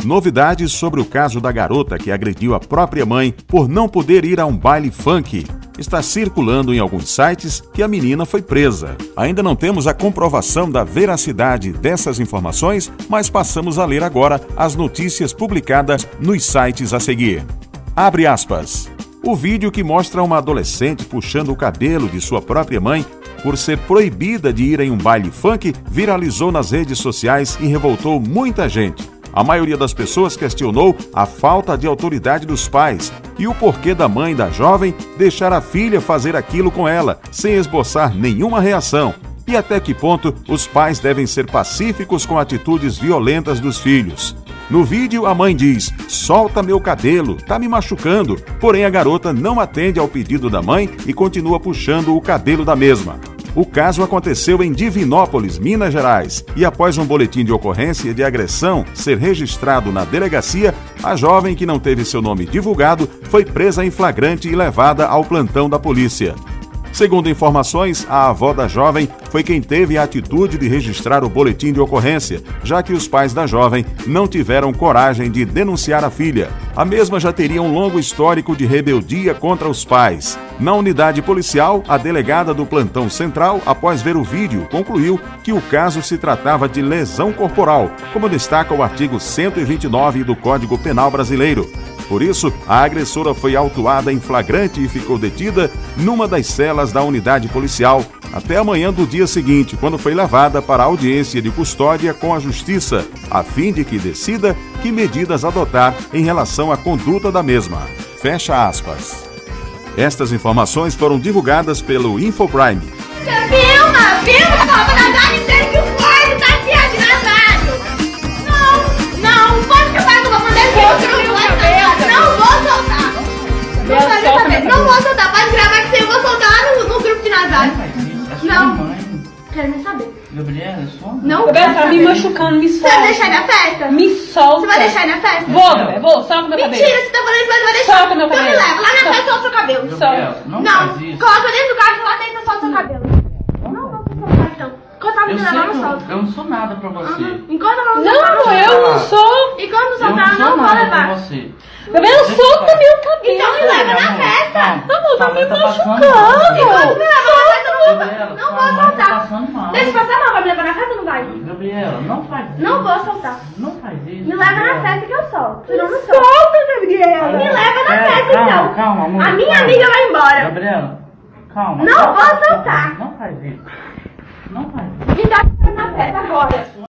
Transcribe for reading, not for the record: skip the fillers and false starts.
novidades sobre o caso da garota que agrediu a própria mãe por não poder ir a um baile funk. Está circulando em alguns sites que a menina foi presa. Ainda não temos a comprovação da veracidade dessas informações, mas passamos a ler agora as notícias publicadas nos sites a seguir. Abre aspas. O vídeo que mostra uma adolescente puxando o cabelo de sua própria mãe por ser proibida de ir em um baile funk viralizou nas redes sociais e revoltou muita gente. A maioria das pessoas questionou a falta de autoridade dos pais e o porquê da mãe da jovem deixar a filha fazer aquilo com ela, sem esboçar nenhuma reação. E até que ponto os pais devem ser pacíficos com atitudes violentas dos filhos. No vídeo, a mãe diz: "Solta meu cabelo, tá me machucando", porém a garota não atende ao pedido da mãe e continua puxando o cabelo da mesma. O caso aconteceu em Divinópolis, Minas Gerais, e após um boletim de ocorrência de agressão ser registrado na delegacia, a jovem, que não teve seu nome divulgado, foi presa em flagrante e levada ao plantão da polícia. Segundo informações, a avó da jovem foi quem teve a atitude de registrar o boletim de ocorrência, já que os pais da jovem não tiveram coragem de denunciar a filha. A mesma já teria um longo histórico de rebeldia contra os pais. Na unidade policial, a delegada do plantão central, após ver o vídeo, concluiu que o caso se tratava de lesão corporal, como destaca o artigo 129 do Código Penal brasileiro. Por isso, a agressora foi autuada em flagrante e ficou detida numa das celas da unidade policial até amanhã do dia seguinte, quando foi levada para a audiência de custódia com a Justiça, a fim de que decida que medidas adotar em relação à conduta da mesma. Fecha aspas. Estas informações foram divulgadas pelo Infoprime. Filma, papai, Nazário, dizendo que o quarto tá aqui atrasado. Não, pode que o pai não vai mandar esse outro. Não vou soltar. Não vou soltar, pode gravar que eu vou soltar lá no grupo de Nazário. Não, quero nem saber. Gabriela, só? Não, Gabriela, tá me machucando, me solta. Você vai deixar ir na festa? Me solta. Você vai deixar ir na festa? Vou, Gabriela, vou, solta meu cabelo. Mentira, você tá falando isso, mas vai deixar. Solta meu cabelo. Então me leva, lá na festa solta seu cabelo. Gabriela, não faz isso. Coloca dentro do carro, lá dentro solta seu cabelo. Não vou soltar então. Enquanto ela me levar, não solta. Eu não sou nada pra você. Enquanto ela não Não, soltar, eu não sou. Enquanto não soltar, eu não vou levar. Gabriela, solta meu cabelo. Então me leva na festa. Amor, tá me machucando. Enquanto me leva na festa, eu não vou soltar. Mal. Deixa eu passar mal, vai me levar na festa ou não vai? Gabriela, não faz isso. Não vou soltar. Não faz isso. Me leva na festa que eu solto. Senão não solto. Solta, Gabriela. Me leva na festa então. Calma, amor. A minha amiga vai embora. Gabriela, calma. Não vou soltar. Não faz isso. Não faz isso. Me dá na festa agora.